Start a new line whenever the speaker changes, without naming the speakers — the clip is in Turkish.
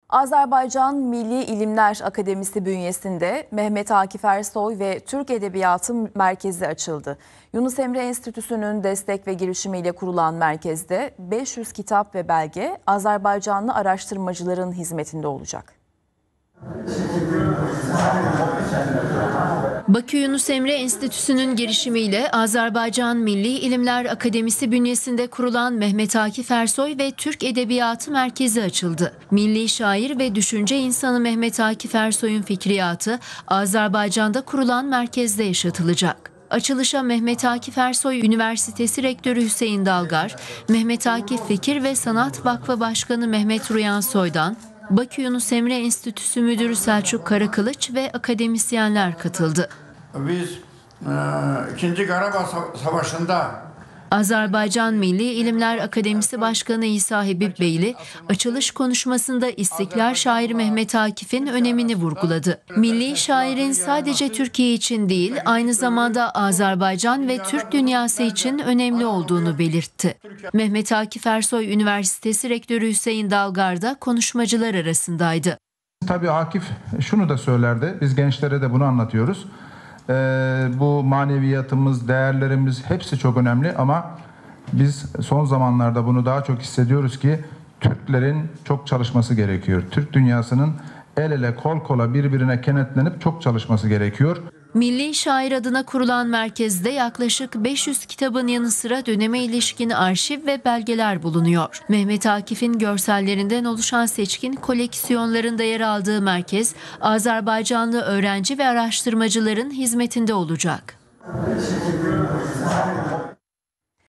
Azerbaycan Milli İlimler Akademisi bünyesinde Mehmet Akif Ersoy ve Türk Edebiyatı Merkezi açıldı. Yunus Emre Enstitüsü'nün destek ve girişimiyle kurulan merkezde 500 kitap ve belge Azerbaycanlı araştırmacıların hizmetinde olacak.
Bakü Yunus Emre Enstitüsü'nün girişimiyle Azerbaycan Milli İlimler Akademisi bünyesinde kurulan Mehmet Akif Ersoy ve Türk Edebiyatı Merkezi açıldı. Milli şair ve düşünce insanı Mehmet Akif Ersoy'un fikriyatı Azerbaycan'da kurulan merkezde yaşatılacak. Açılışa Mehmet Akif Ersoy Üniversitesi Rektörü Hüseyin Dalgar, Mehmet Akif Fikir ve Sanat Vakfı Başkanı Mehmet Ruyan Soydan, Bakü Yunus Emre Enstitüsü Müdürü Selçuk Karakılıç ve akademisyenler katıldı.
Biz 2. Karabağ Savaşı'nda
Azerbaycan Milli İlimler Akademisi Başkanı İsa Habib Beyli, açılış konuşmasında İstiklal şairi Mehmet Akif'in önemini vurguladı. Milli şairin sadece Türkiye için değil, aynı zamanda Azerbaycan ve Türk dünyası için önemli olduğunu belirtti. Mehmet Akif Ersoy Üniversitesi Rektörü Hüseyin Dalgar da konuşmacılar arasındaydı.
Tabii Akif şunu da söylerdi, biz gençlere de bunu anlatıyoruz. Bu maneviyatımız, değerlerimiz hepsi çok önemli ama biz son zamanlarda bunu daha çok hissediyoruz ki Türklerin çok çalışması gerekiyor. Türk dünyasının el ele kol kola birbirine kenetlenip çok çalışması gerekiyor.
Milli şair adına kurulan merkezde yaklaşık 500 kitabın yanı sıra döneme ilişkin arşiv ve belgeler bulunuyor. Mehmet Akif'in görsellerinden oluşan seçkin koleksiyonlarında yer aldığı merkez, Azerbaycanlı öğrenci ve araştırmacıların hizmetinde olacak.